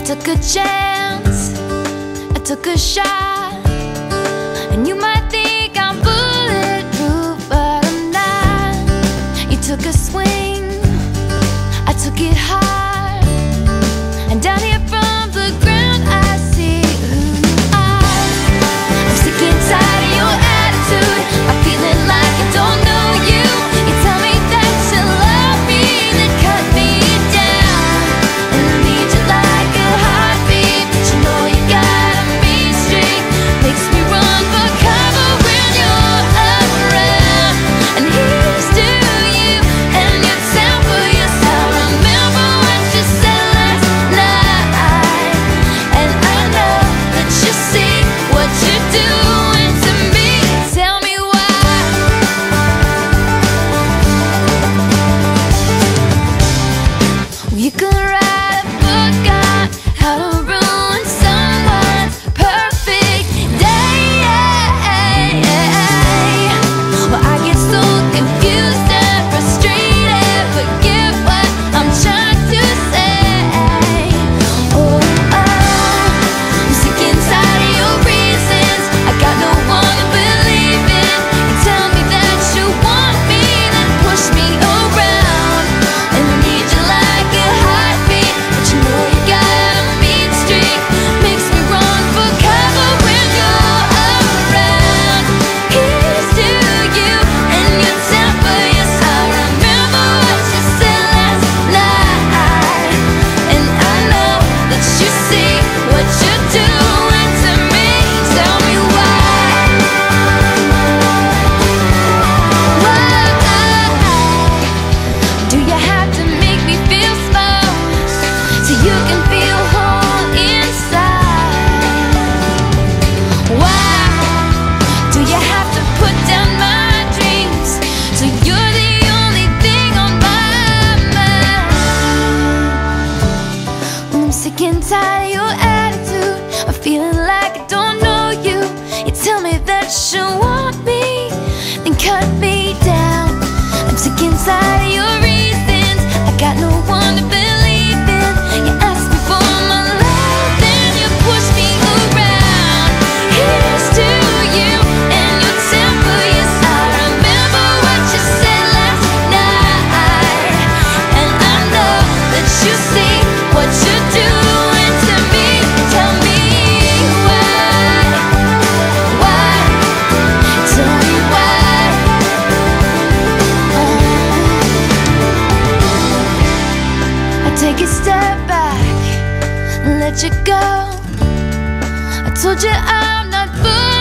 took a chance, I took a shot, and you might think I'm bulletproof, but I'm not. You took a swing, I took it hard, and down here from the ground I see who you are. I'm sick and tired of your attitude, I'm feeling like I don't know you. You tell me that you love me, then cut me down, and I need you like a heartbeat, but you know you got a mean streak. Makes me run for cover when you're around. And here's to you and your temper. Yes, I remember what you said last night, and I know that you see what you're doing to me. Tell me why. You could write a book on how to ruin someone's perfect day. Well, I get so confused and frustrated. Forget what I'm trying to say. Oh, I'm sick and tired of your reasons. I got no one to believe in. You tell me that you want me, then push me around, and I need you like a heartbeat, but you know you got a mean streak. Makes me run for cover when you're around. Here's to you and your temper. Yes, I remember what you said last night, and I know that you see what you're doing to me. Tell me why. Do you have to make me feel small so you can feel whole inside? Why do you have to put down my dreams so you're the only thing on my mind? When I'm sick and tired of your attitude, I'm feeling like I don't know you. You tell me that you want me, then cut me down. I'm sick and tired of your reasons. I got no one to believe in. You ask me for my love, then you push me around. Here's to you and your temper. Yes, I remember what you said last night, and I know that you see what you're doing to me. Tell me why. Tell me why. I take a step back and let you go. I told you I'm not